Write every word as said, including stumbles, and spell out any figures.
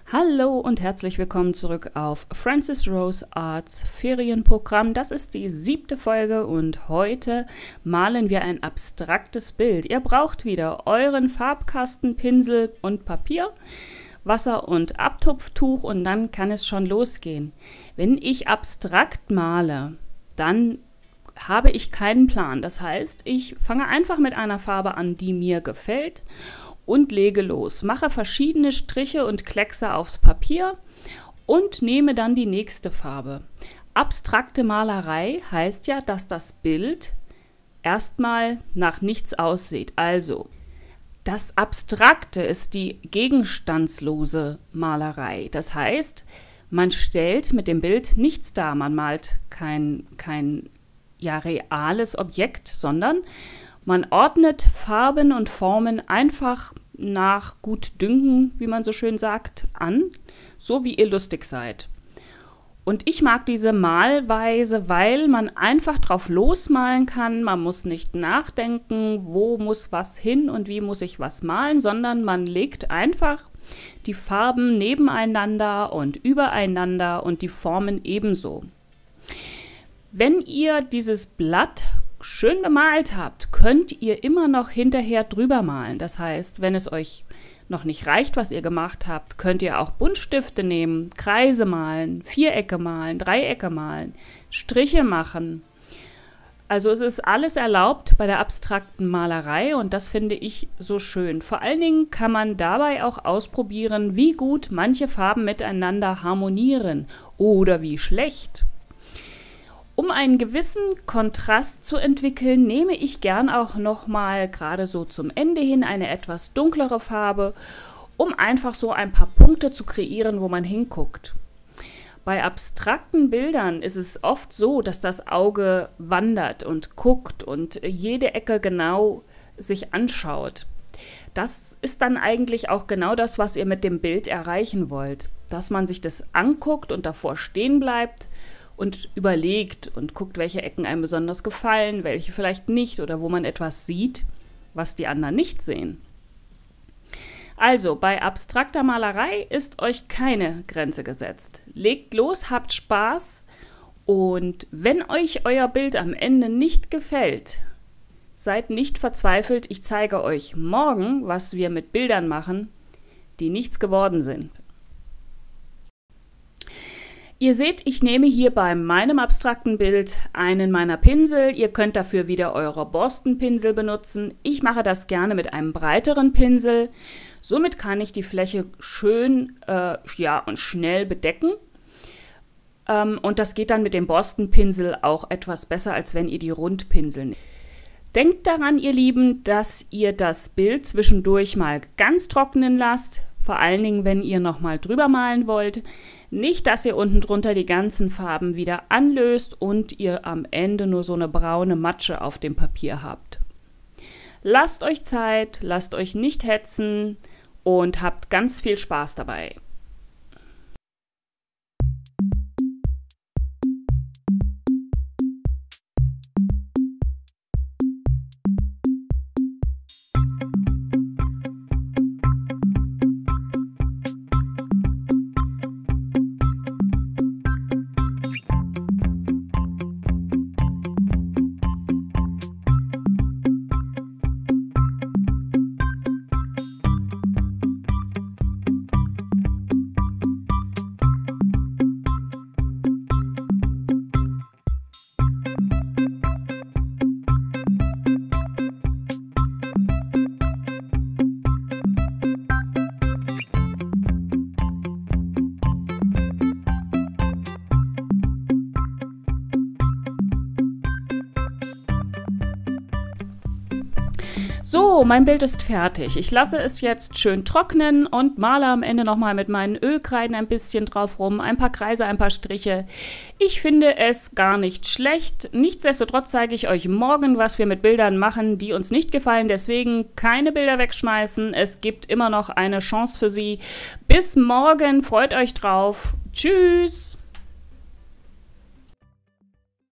Hallo und herzlich willkommen zurück auf Francis Rose Arts Ferienprogramm. Das ist die siebte Folge und heute malen wir ein abstraktes Bild. Ihr braucht wieder euren Farbkasten, Pinsel und Papier, Wasser und Abtupftuch und dann kann es schon losgehen. Wenn ich abstrakt male, dann habe ich keinen Plan. Das heißt, ich fange einfach mit einer Farbe an, die mir gefällt und lege los. Mache verschiedene Striche und Kleckse aufs Papier und nehme dann die nächste Farbe. Abstrakte Malerei heißt ja, dass das Bild erstmal nach nichts aussieht. Also, das Abstrakte ist die gegenstandslose Malerei. Das heißt, man stellt mit dem Bild nichts dar. Man malt kein, kein ja, reales Objekt, sondern man ordnet Farben und Formen einfach nach Gutdünken, wie man so schön sagt, an, so wie ihr lustig seid. Und ich mag diese Malweise, weil man einfach drauf losmalen kann. Man muss nicht nachdenken, wo muss was hin und wie muss ich was malen, sondern man legt einfach die Farben nebeneinander und übereinander und die Formen ebenso. Wenn ihr dieses Blatt schön gemalt habt, könnt ihr immer noch hinterher drüber malen. Das heißt, wenn es euch noch nicht reicht, was ihr gemacht habt, könnt ihr auch Buntstifte nehmen, Kreise malen, Vierecke malen, Dreiecke malen, Striche machen. Also es ist alles erlaubt bei der abstrakten Malerei und das finde ich so schön. Vor allen Dingen kann man dabei auch ausprobieren, wie gut manche Farben miteinander harmonieren oder wie schlecht. Um einen gewissen Kontrast zu entwickeln, nehme ich gern auch nochmal gerade so zum Ende hin eine etwas dunklere Farbe, um einfach so ein paar Punkte zu kreieren, wo man hinguckt. Bei abstrakten Bildern ist es oft so, dass das Auge wandert und guckt und jede Ecke genau sich anschaut. Das ist dann eigentlich auch genau das, was ihr mit dem Bild erreichen wollt. Dass man sich das anguckt und davor stehen bleibt und überlegt und guckt, welche Ecken einem besonders gefallen, welche vielleicht nicht oder wo man etwas sieht, was die anderen nicht sehen. Also, bei abstrakter Malerei ist euch keine Grenze gesetzt. Legt los, habt Spaß und wenn euch euer Bild am Ende nicht gefällt, seid nicht verzweifelt. Ich zeige euch morgen, was wir mit Bildern machen, die nichts geworden sind. Ihr seht, ich nehme hier bei meinem abstrakten Bild einen meiner Pinsel. Ihr könnt dafür wieder eure Borstenpinsel benutzen. Ich mache das gerne mit einem breiteren Pinsel. Somit kann ich die Fläche schön äh, ja, und schnell bedecken. Ähm, und das geht dann mit dem Borstenpinsel auch etwas besser, als wenn ihr die Rundpinsel nehmt. Denkt daran, ihr Lieben, dass ihr das Bild zwischendurch mal ganz trocknen lasst. Vor allen Dingen, wenn ihr nochmal drüber malen wollt. Nicht, dass ihr unten drunter die ganzen Farben wieder anlöst und ihr am Ende nur so eine braune Matsche auf dem Papier habt. Lasst euch Zeit, lasst euch nicht hetzen und habt ganz viel Spaß dabei. So, mein Bild ist fertig. Ich lasse es jetzt schön trocknen und male am Ende nochmal mit meinen Ölkreiden ein bisschen drauf rum, ein paar Kreise, ein paar Striche. Ich finde es gar nicht schlecht. Nichtsdestotrotz zeige ich euch morgen, was wir mit Bildern machen, die uns nicht gefallen. Deswegen keine Bilder wegschmeißen. Es gibt immer noch eine Chance für sie. Bis morgen, freut euch drauf. Tschüss!